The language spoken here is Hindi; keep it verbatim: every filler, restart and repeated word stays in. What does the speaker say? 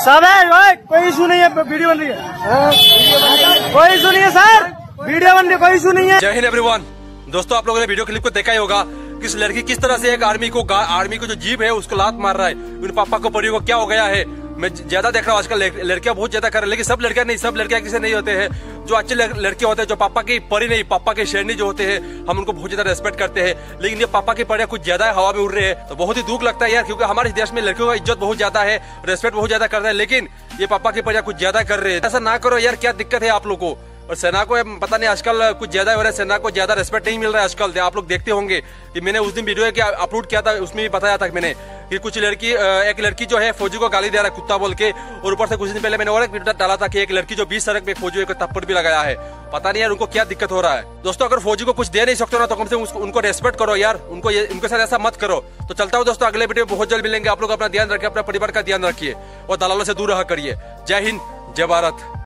सब है, कोई इशू नहीं है, वीडियो बन रही है, कोई इशू नहीं है सर, वीडियो बन रही है, कोई इशू नहीं है। जय हिंद एवरीवन। दोस्तों आप लोगों ने वीडियो क्लिप को देखा ही होगा, किस लड़की किस तरह से एक आर्मी को आर्मी को जो जीप है उसको लात मार रहा है। उन पापा को परियों को क्या हो गया है, मैं ज्यादा देख रहा हूँ आजकल लड़कियां बहुत ज्यादा कर रही है, लेकिन सब लड़कियां नहीं, सब लड़कियां किसी नहीं होते हैं। जो अच्छे लड़के होते हैं, जो पापा की परी नहीं, पापा के शेरनी जो होते हैं, हम उनको बहुत ज्यादा रेस्पेक्ट करते हैं। लेकिन ये पापा की परियां कुछ ज्यादा हवा में उड़ रहे हैं, तो बहुत ही दुख लगता है यार, क्योंकि हमारे देश में लड़कियों का इज्जत बहुत ज्यादा है, रेस्पेक्ट बहुत ज्यादा करता है, लेकिन ये पापा की परियां कुछ ज्यादा कर रहे हैं। ऐसा ना करो यार, क्या दिक्कत है आप लोग को। और सेना को पता नहीं आजकल कुछ ज्यादा हो रहा है, सेना को ज्यादा रेस्पेक्ट नहीं मिल रहा है आजकल। आप लोग देखते होंगे कि मैंने उस दिन वीडियो अपलोड किया था, उसमें भी बताया था मैंने कि कुछ लड़की एक लड़की जो है फौजी को गाली दे रहा है कुत्ता बोल के, और ऊपर से कुछ दिन पहले मैंने और एक वीडियो डाला था कि एक लड़की जो बीच सड़क में फौजी को थप्पड़ भी लगाया है। पता नहीं यार उनको क्या दिक्कत हो रहा है। दोस्तों अगर फौजी को कुछ दे नहीं सकते ना, तो कम से कम उनको रेस्पेक्ट करो यार, उनको उनके साथ ऐसा मत करो। तो चलता हूँ दोस्तों, अगले वीडियो में बहुत जल्द मिलेंगे। आप लोग अपना ध्यान रखिए, अपना परिवार का ध्यान रखिए और दलालों से दूर रहा करिए। जय हिंद, जय भारत।